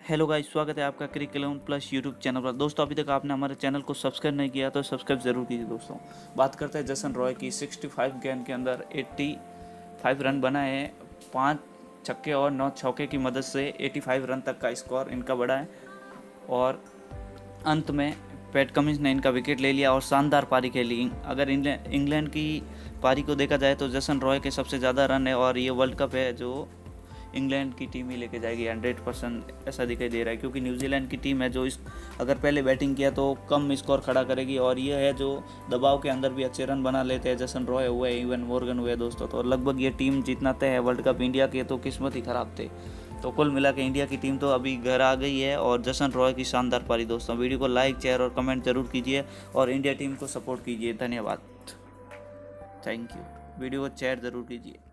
Hello guys, स्वागत है आपका क्रिकेट 11 प्लस यूट्यूब चैनल पर। दोस्तों, अभी तक आपने हमारे चैनल को सब्सक्राइब नहीं किया तो सब्सक्राइब जरूर कीजिए। दोस्तों, बात करते हैं जसन रॉय की। 65 गेंद के अंदर 85 रन बनाए हैं। 5 छक्के और 9 चौके की मदद से 85 रन तक का स्कोर इनका बढ़ा है। और अंत में पैट कमिंस ने इनका विकेट ले लिया और शानदार पारी खेली। अगर इंग्लैंड की पारी को देखा जाए तो जसन रॉय के सबसे ज़्यादा रन है और ये वर्ल्ड कप है जो इंग्लैंड की टीम ही लेके जाएगी 100%, ऐसा दिखाई दे रहा है। क्योंकि न्यूजीलैंड की टीम है जो अगर पहले बैटिंग किया तो कम स्कोर खड़ा करेगी, और ये है जो दबाव के अंदर भी अच्छे रन बना लेते हैं। जसन रॉय हुए, इवन मॉर्गन हुए दोस्तों, तो लगभग ये टीम जीतना तय है वर्ल्ड कप। इंडिया के तो किस्मत ही खराब थे। तो कुल मिला के इंडिया की टीम तो अभी घर आ गई है और जसन रॉय की शानदार पारी। दोस्तों, वीडियो को लाइक, शेयर और कमेंट जरूर कीजिए और इंडिया टीम को सपोर्ट कीजिए। धन्यवाद, थैंक यू। वीडियो को शेयर जरूर कीजिए।